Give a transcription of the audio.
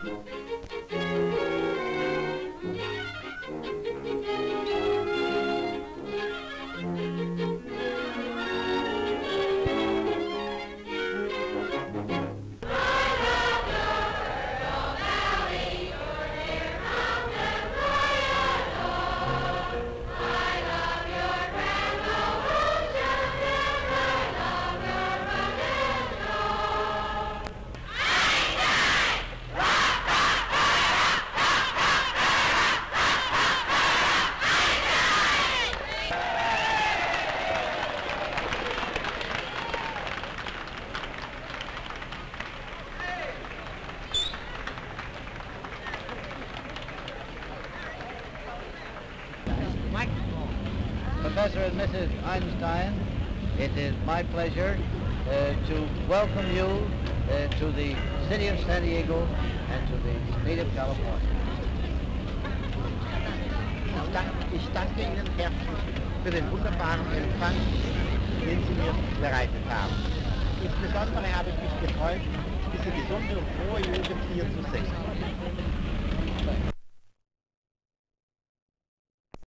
Professor and Mrs. Einstein, it is my pleasure to welcome you to the city of San Diego and to the state of California. Ich danke Ihnen herzlich für den wunderbaren Empfang, den Sie mir bereitet haben. Insbesondere habe ich mich gefreut, diese gesunde und frohe Jugend